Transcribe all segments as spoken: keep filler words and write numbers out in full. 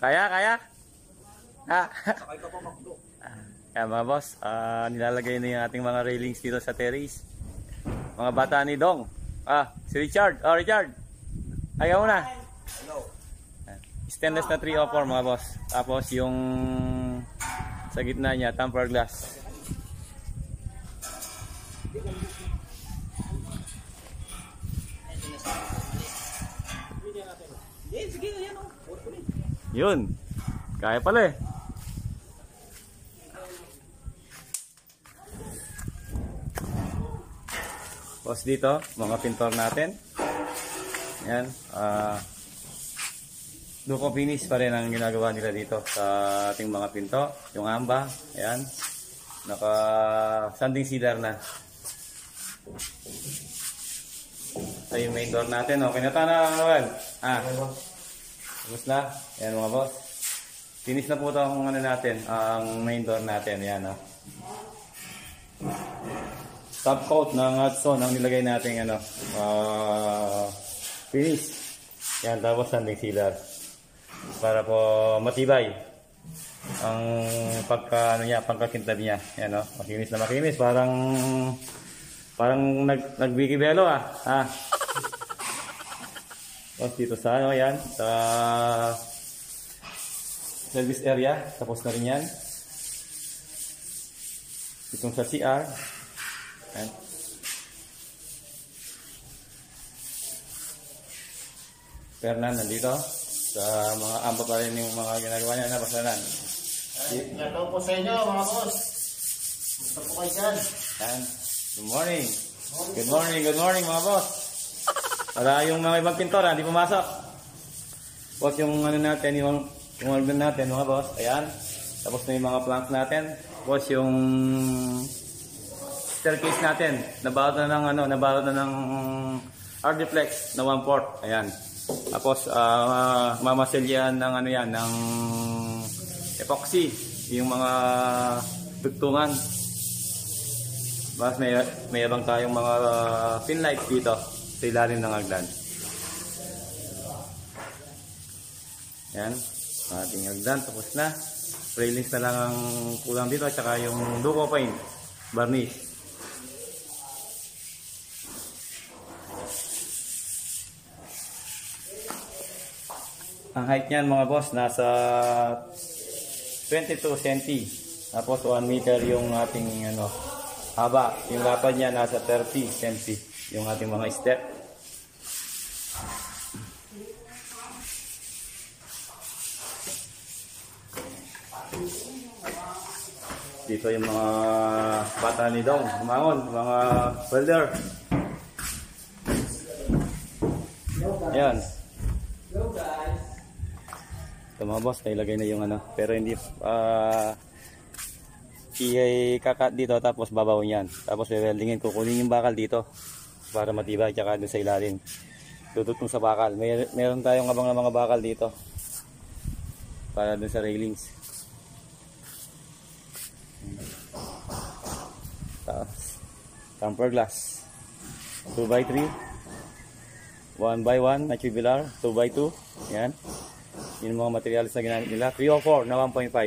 Kaya, kaya? Ha? Kaya mga boss, uh, nilalagay na yung ating mga railings dito sa terrace. Mga bata ni Dong. Ah, si Richard. Oh, Richard. Ayaw mo na. Hello. Stainless na three oh four mga boss. Tapos yung sa gitna niya, tempered glass. Yun. Kaya pala eh. Tapos dito, mga pintor natin. Yan. Uh, Duko finish pa rin ang ginagawa nila dito sa ating mga pinto. Yung amba. Yan. Naka sanding sealer na. Ito yung main door natin. Okay na tayo na, Noel. Ah. Tapos na. Yan mga boss. Finish na po ito ang ano natin. Ang main door natin. Yan. Oh. Top coat ng Hudson ang nilagay natin ano. Uh, finish. Yan. Tapos sanding sealer. Para po matibay ang pagka ano niya, pagkakintab niya. Yan oh. Makinis na makinis. Parang parang nag nagbigibelo ah. Ah. Tapos dito sa ano yan, sa service area, tapos na rin yan. Itong sa C R. Yan. Fernan nandito. Sa mga amba pa rin yung mga ginagawa niya na pasanan. Hello po sa inyo mga boss. Gusto po kayo dyan. Yan. Good morning. Good morning, good morning mga boss. Para yung mga ibang pintora, hindi pumasok. Tapos yung ano natin, yung, yung organ natin mga boss. Ayan. Tapos na yung mga planks natin. Tapos yung staircase natin. Nabalot na ng ano, nabalot na ng Ardeflex na one fourth. Ayan. Tapos uh, mamaselyan ng ano yan, ng epoxy, yung mga tugtungan. Mas may mayroon tayong mga uh, pin lights dito sa ilalim ng hagdan. Yan, ating hagdan tapos na. Railings na lang ang kulang dito at saka yung duco paint, varnish. Ang height niyan mga boss nasa twenty-two centimeters. Tapos one meter yung ating ano haba. Yung lapad niya nasa thirty centimeters yung ating mga step. Dito yung mga bata ni Dong, umangon, mga welder. Ayan. Ito mga boss, nailagay na yung ano, pero hindi uh, i-kakat dito tapos babaw niyan. Tapos weldingin, kukunin yung bakal dito para matibay tsaka doon sa ilalim. Tututong sa bakal. May, meron tayong abang na mga bakal dito para doon sa railings. Tapos, tempered glass. two by three. one by one na tubular. two by two. Yan. Yung mga materials na ginamit nila. three oh four na one point five.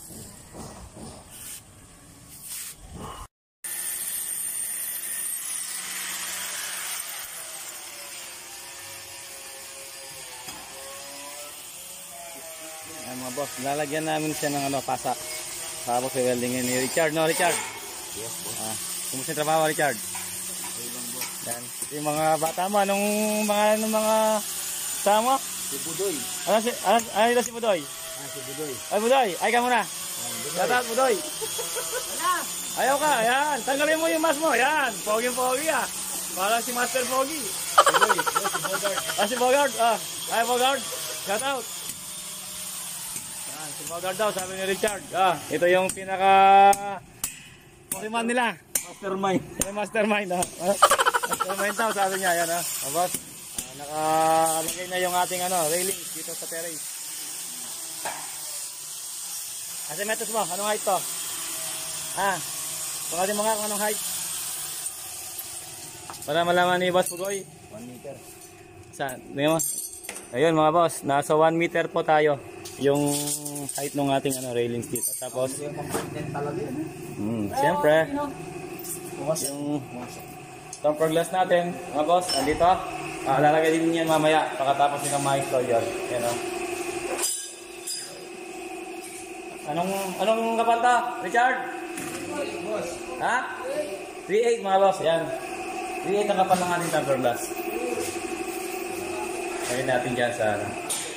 Ayan mga boss, lalagyan namin siya ng ano, pasak. Tapos i-weldingin ni Richard, no Richard? Yes po. Ah, kumusta yung trabaho Richard? Yan. Yung mga bata mo, anong mga, anong mga sama? Si Budoy. Ano si, ano, ano nila si Budoy? Ah, si Budoy. Ay Budoy, ay ka muna. Shout out Budoy. Ayaw ka, ayan. Tanggalin mo yung mask mo, ayan. Pogi-pogi ah. Parang si Master Pogi. Budoy, si Bogart. Ah, si Bogart, ah. Ay Bogart, shout out. Ayan, si Bogart daw, sabi ni Richard. Ah, ito yung pinaka Pokemon nila. Mastermind. Yung mastermind ah. Mastermind daw, sabi niya, ayan ah. Tapos, nakalagay na yung ating ano, railings dito sa terrace. Kasi meters mo, anong height to? Ah, baka din mga anong height? Para malaman ni Boss Pugoy. one meter. Saan? Tingnan mo. Ayun mga boss, nasa one meter po tayo. yung height ng ating ano, railings dito. Tapos, talaga yun. mm, siyempre, yung tempered glass natin, mga boss, andito. Ah, lalagay din yan mamaya, pagkatapos yung ma-install yan. Yan o. Anong, anong kapanta, Richard? Ha? three eight mga boss, yan. three eight ang kapal ng ating tempered glass. Lagyan natin dyan sa ano.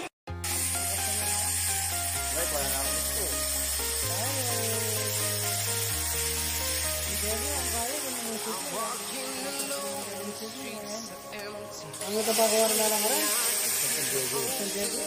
Ang ito pa kuha na lang rin? San Diego.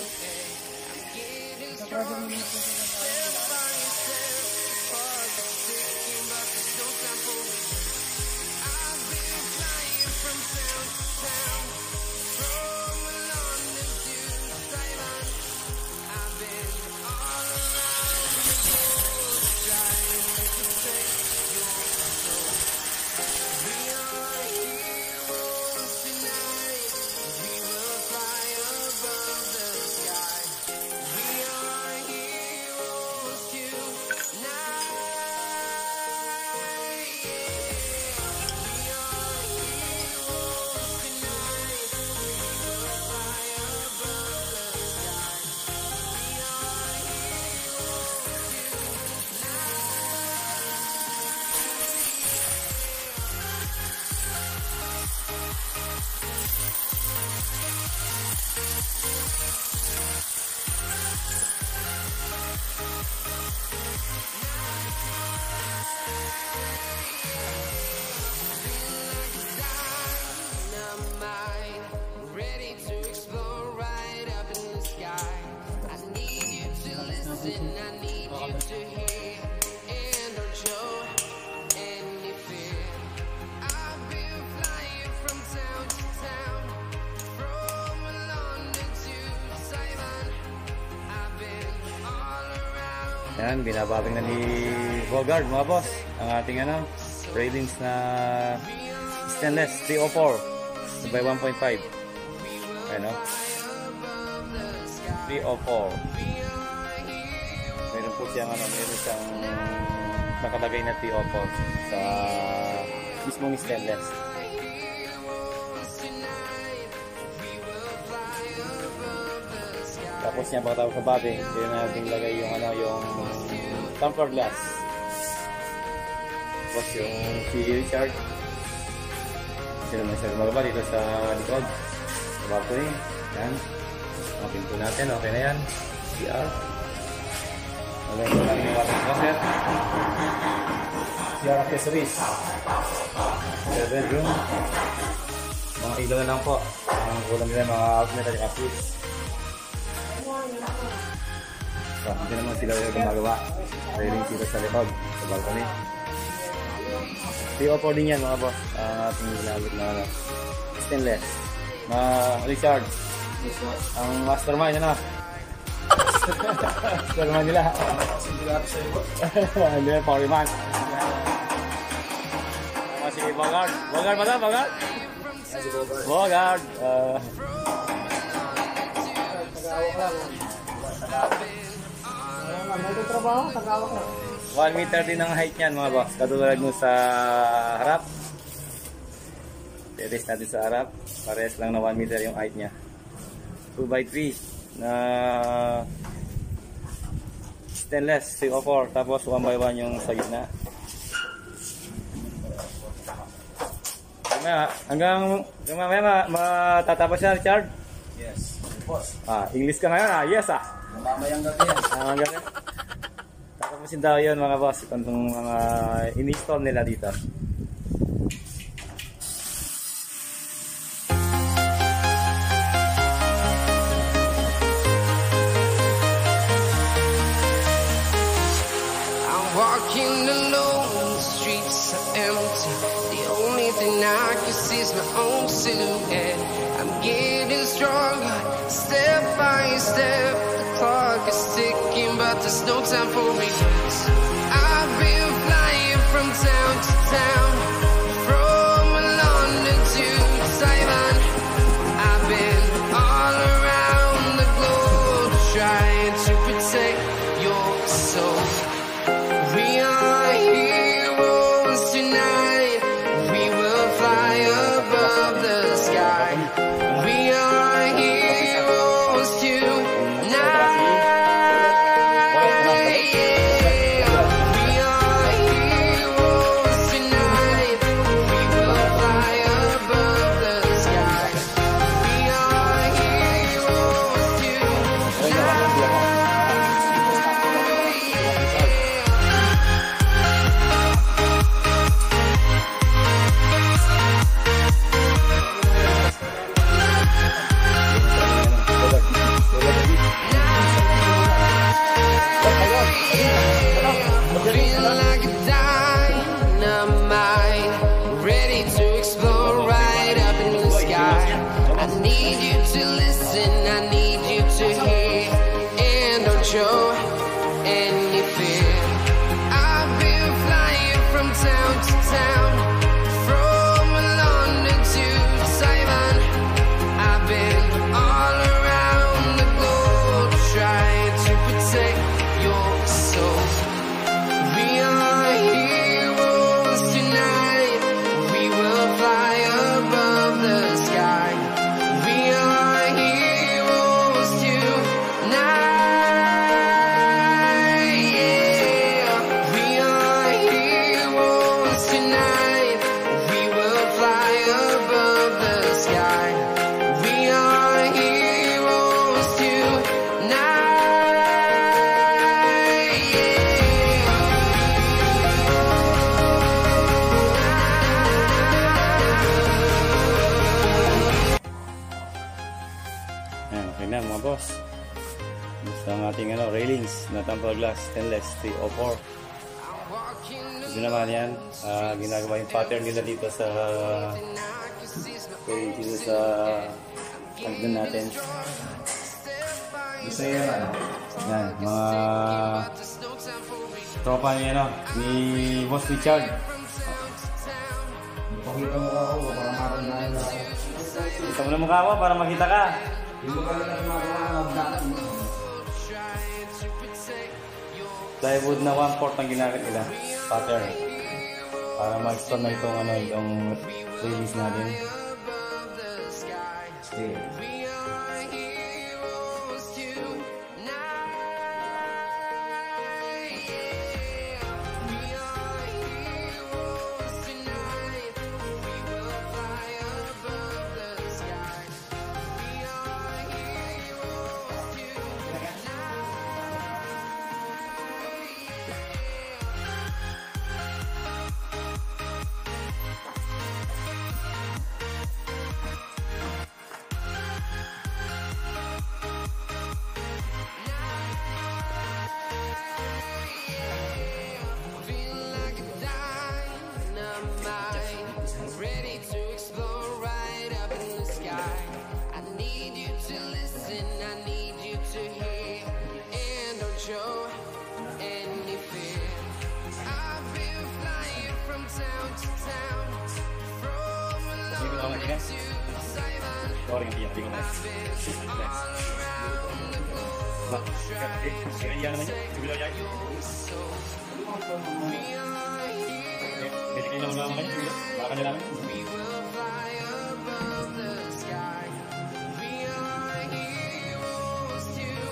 Yan, binababing na ni Bogard mga boss ang ating ano, railings na stainless three oh four by one point five. Ano? three oh four. Meron po siyang ano, meron siyang nakalagay na three oh four sa mismong stainless. Tapos niya pagkatapos sa batting, kaya natin lagay yung ano, yung tempered glass. Tapos yung si Richard. Kasi naman siya gumagawa dito sa likod. Sa balcony. Yan. Mga pinto natin, okay na yan. C R. Lagay ko lang yung water closet. C R accessories. Sa bedroom. Mga ilaw na lang po. Ang kulang nila mga outlet at switch. So, hindi naman sila yung gumagawa. Railing dito sa likod, sa balcony. three oh four din yan mga boss. Ang uh, ating ginamit na ano, stainless. Mga Richard, ang mastermind ano? Mastermind nila. Hindi na powerman. Si Bogard. Bogard ba na? Bogard? Bogard. Uh, one meter din ang height niyan mga boss. Katulad mo sa harap. Test natin sa harap. Parehas lang na one meter yung height niya. two by three na stainless three oh four. Tapos one by one yung sa gitna. Mamaya, hanggang mamaya matatapos siya, Richard? Yes. Boss. Ah, English ka ngayon ah? Yes ah. Mamayang gabi yan. Mamayang gabi. Tatapusin daw yun mga boss. Itong mga in-install nila dito. I'm walking alone, the streets are empty. The only thing I can see is my own silhouette. I'm getting stronger, step by step. The clock is ticking, but there's no time for me. I've been flying from town to town, from London to Taiwan. I've been all around the globe trying to ating ano, railings na tempered glass stainless three oh four. Ito naman yan, uh, ginagawa yung pattern nila dito sa dito sa hagdan natin. Gusto yan ano? Yan, mga tropa ni ano, ni Boss Richard. Pakita mo ako para maramdaman na ako. Kita mo na mukha mo para makita ka. Hindi ko pala na mga Plywood na one fourth ang ginamit nila, pattern. Para mag-store na itong ano, itong release natin. Sige. Ready to explore right up in the sky. I need you to listen, I need you to hear, and don't show any fear. I've been flying from town to town, from London to Taiwan. Sorry, hindi hindi ko na. Ba, kaya naman yun. Siguro yan. Kasi kayo naman naman kayo. Baka nyo namin. We will fly above the sky. We are heroes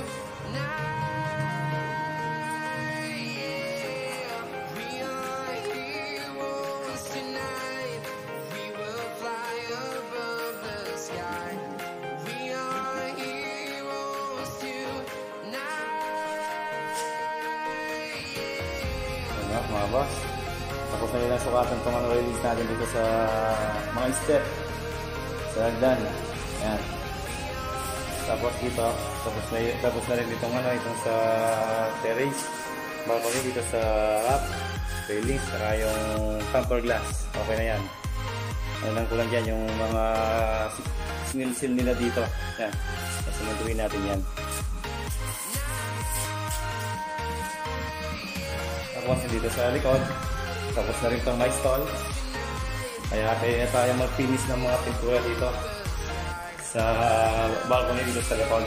tonight. Yeah. We are heroes tonight. We will fly above the sky. We are heroes tonight. Ano, mga boss. Tapos na nilang sukatan itong ano, release natin dito sa mga step sa hagdan. Ayan. Tapos dito, tapos na, tapos na rin itong ano, itong sa terrace. Balcony dito sa wrap, railings, saka yung tempered glass. Okay na yan. Ano lang kulang dyan, yung mga sinil-sil nila dito. Ayan. Tapos nagawin natin yan. Tapos dito sa likod. Tapos na rin itong my stall. Kaya kaya tayo mag-finish ng mga pintura dito sa balcony dito sa likod.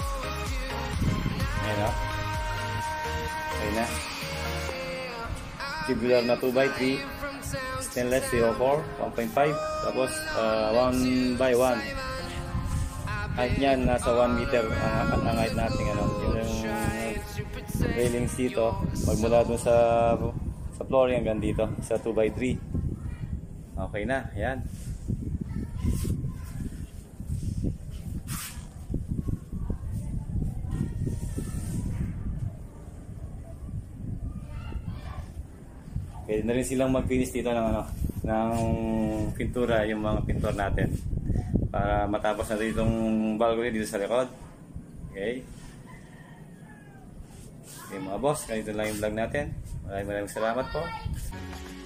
Ayan o. Ayan na. Tubular na two by three. Stainless zero four, one point five. Tapos uh, one by one. Height niyan nasa one meter ang, ang height natin. Ano. Yung railings dito. Magmula dun sa sa flooring hanggang dito sa two by three. Okay na, ayan. Pwede na rin silang mag-finish dito ng ano, ng pintura, yung mga pintor natin. Para matapos na rin itong balcony dito sa likod. Okay. Okay mga boss, ganito lang yung vlog natin. Maraming maraming salamat po.